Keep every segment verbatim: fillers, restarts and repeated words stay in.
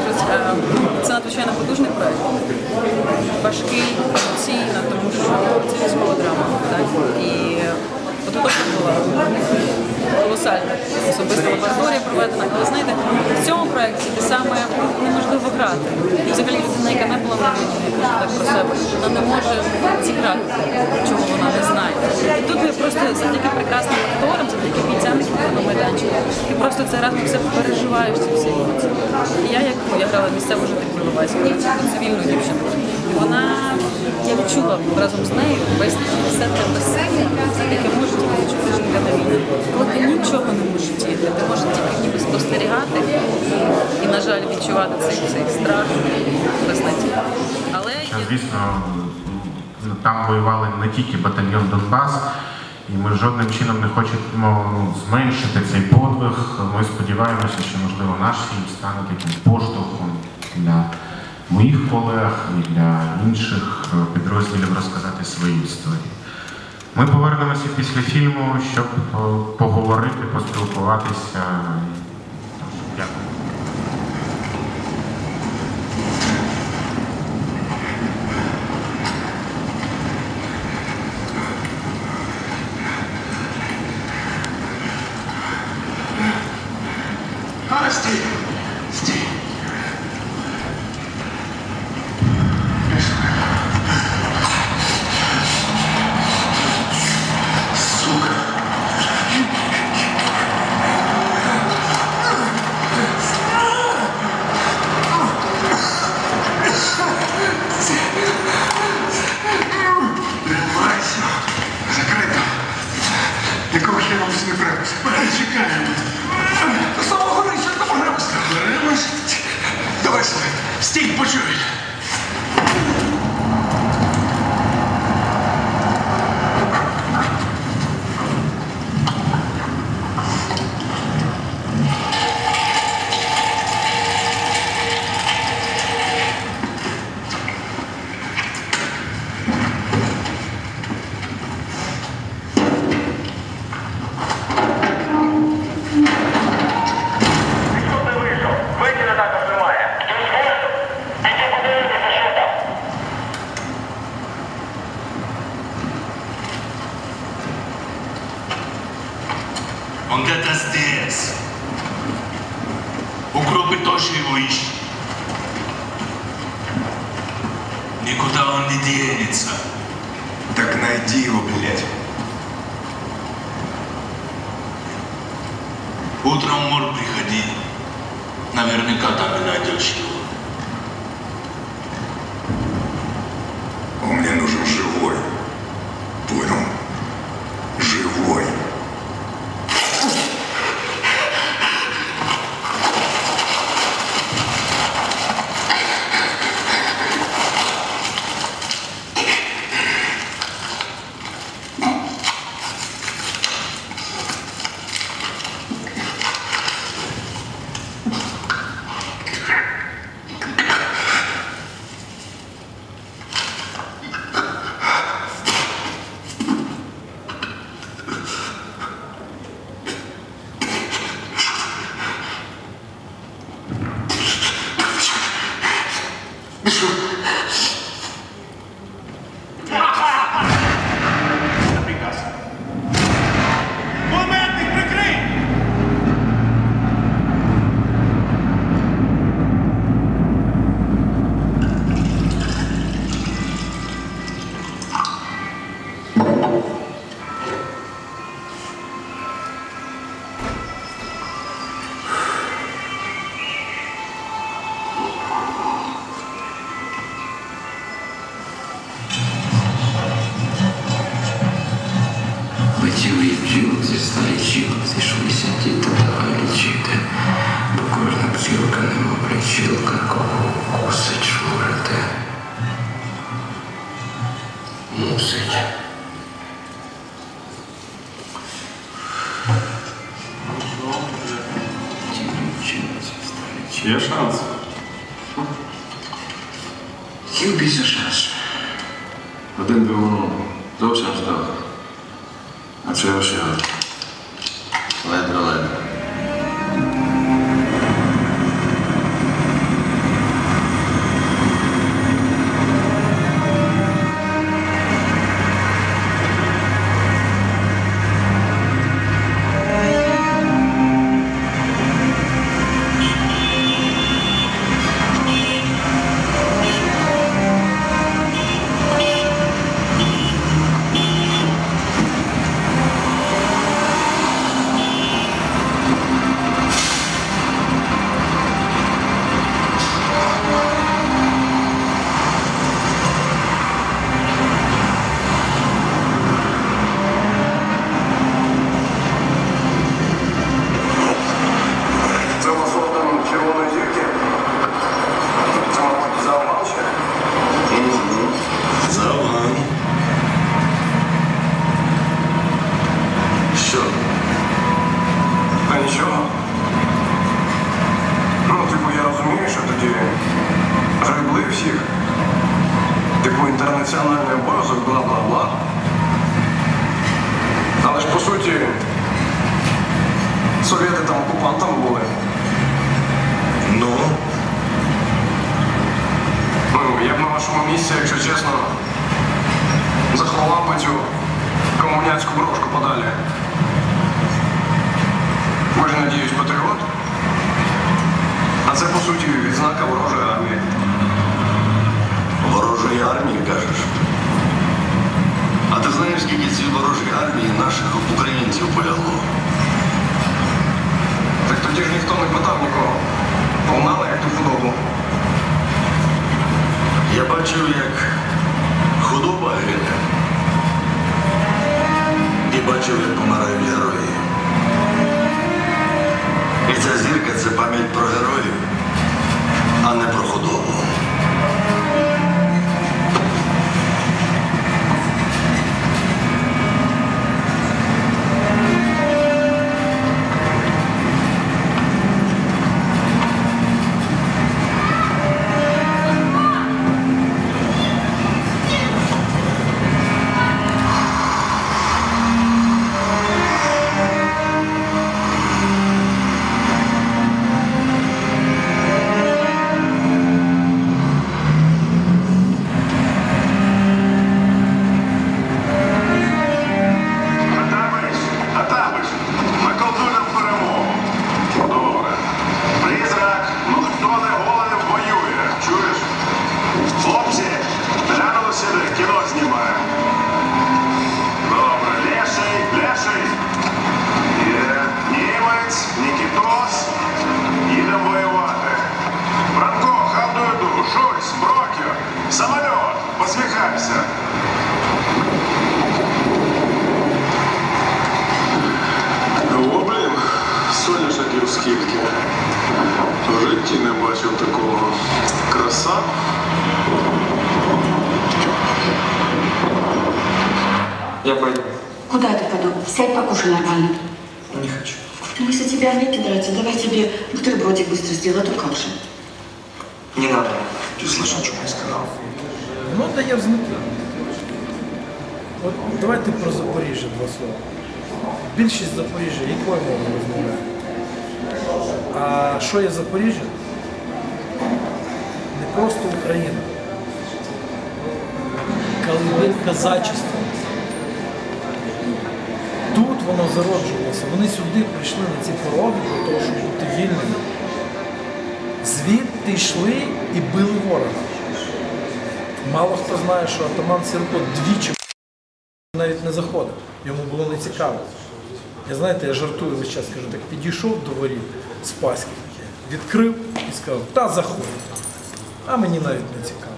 кажуть, це надзвичайно потужний проєкт. Важкий, емоційно, тому що це військова драма. Так? І підготовка була колосальна. Особиста лабораторія проведена. Але знаєте, в цьому проєкті те саме неможливо грати. І взагалі людина, яка не була на так про себе, вона не може зіграти, чого вона не знає. І тут ви просто завдяки прекрасним акторам, завдяки бійцям, які були на майданчику, ти просто цей раз все переживаєш ці всі емоції. І я, як ну, я грала місцеву жительку Іловайську, цивільну дівчину, і вона, я відчула разом з нею весь все те весілля, яке може тільки відчути жінка на війні. Коли ти нічого не можеш діяти, ти можеш тільки ніби спостерігати і, на жаль, відчувати цей, цей страх без надії. Але звісно, там воювали не тільки батальйон Донбас, і ми жодним чином не хочемо зменшити цей подвиг. Ми сподіваємося, що, можливо, наш фільм стане таким поштовхом для моїх колег і для інших підрозділів розказати свої історії. Ми повернемося після фільму, щоб поговорити, поспілкуватися. Дякую. А, стій! Стій! Сука! Тримайся! Закрито! Якого хіра ми сюди припис? Чекаємо! Давай сюди! Стій, почуй! Он где-то здесь. Укропы тоже его ищут. Никуда он не денется. Так найди его, блядь. Утром в морг приходи. Наверняка там и найдешь его. Он мне нужен живой. Понял? Живой. Є шанс. Який більше шанс? Один двигун зовсім здав. А це ось його. Ледве-ледве. Морозов, бла-бла-бла. Але ж по суті, совєти там окупантами були. Ну, Ну, я б на вашому місці, якщо чесно, заховав би цю комуняцьку брошку подалі. Ви ж, надіюсь, патріот? А це, по суті, відзнака ворожої армії. ворожої армії, кажеш? А ти знаєш, скільки ці ворожі армії наших українців полягло? Так тоді ж ніхто не питав нікого. Погнали, як ту худобу. Я бачив, як худоба гине. І бачив, як помирають герої. І ця зірка – це пам'ять про героїв, а не про худобу. Скільки в житті не бачив такого. Краса. Я пойду. Куда ты, пойду? Сядь, покушай нормально. Не хочу. Ну, если тебе омлет не нравится, давай тебе бутербродик быстро сделаю, а то каша. Не надо. Ты слышал, что я сказал? Ну, дає знати. От давайте про Запоріжжя два слова. Більшість Запоріжжя якою мовою розмовляє? А що є Запоріжжя? Не просто Україна. Колыбель казачества. Тут воно зароджувалося. Вони сюди прийшли на ці пороги для того, щоб бути вільними. Звідти йшли і били ворога. Мало хто знає, що атаман Сірко двічі навіть не заходив. Йому було не цікаво. Я, знаєте, я жартую весь час, кажу, так підійшов до воріт з Паськи, відкрив і сказав, та заходь. А мені навіть не цікаво.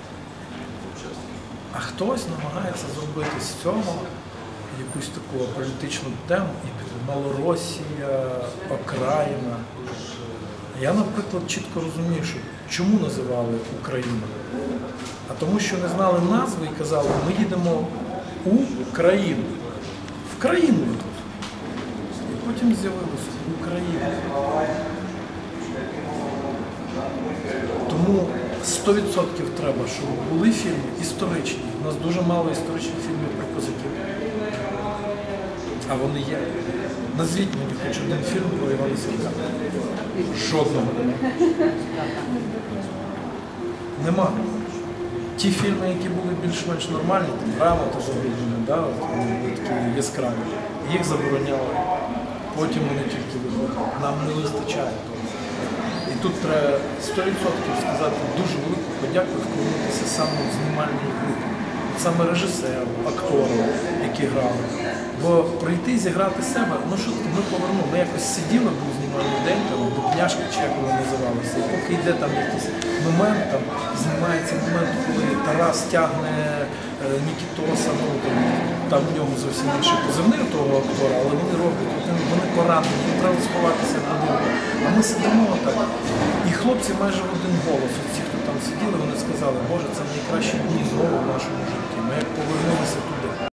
А хтось намагається зробити з цього якусь таку політичну тему, і Малоросія, окраїна. Я, наприклад, чітко розумію, що чому називали Україну? А тому, що не знали назви і казали, ми їдемо у країну. В країну ми тут. І потім з'явилося Україна. Тому сто відсотків треба, щоб були фільми історичні. У нас дуже мало історичних фільмів про козаків. А вони є. Назвіть мені хоч один фільм про Івана Сірка. Жодного. Нема. Ті фільми, які були більш-менш нормальні, там «Драма» та «Забіження», да, вони були такі яскраві, їх забороняли. Потім вони тільки виходили. Нам не вистачає того. І тут треба сто відсотків сказати дуже велику подяку і вклонитися саме в знімальній групі. Саме режисеру, актору, які грали. Бо прийти зіграти себе, ну що таке, ми повернули, ми якось сиділи, був знімальний день, там, дупняшки, чи як воно називалося. І поки йде там якийсь момент, там, знімається момент, коли Тарас тягне е, Нікітоса, ну, там, там у нього зовсім інший позивний у того актора, але вони роблять, вони поранені, їм треба сховатися в будинку. А ми сидимо так. І хлопці майже в один голос, от ті, хто там сиділи, вони сказали, Боже, це найкращі дні знову в нашому житті. Ми як повернулися туди,